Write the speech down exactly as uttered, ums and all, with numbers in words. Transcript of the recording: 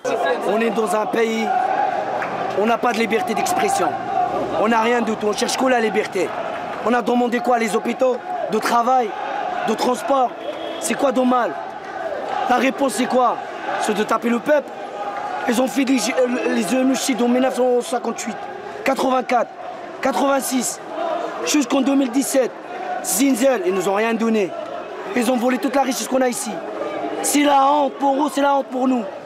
On est dans un pays, on n'a pas de liberté d'expression. On n'a rien du tout, on cherche que la liberté. On a demandé quoi? Les hôpitaux? De travail? De transport? C'est quoi de mal? La réponse c'est quoi? C'est de taper le peuple. Ils ont fait les, les génocides en mille neuf cent cinquante-huit, quatre-vingt-quatre, quatre-vingt-six, jusqu'en deux mille dix-sept. Zinzel, ils nous ont rien donné. Ils ont volé toute la richesse qu'on a ici. C'est la honte pour eux, c'est la honte pour nous.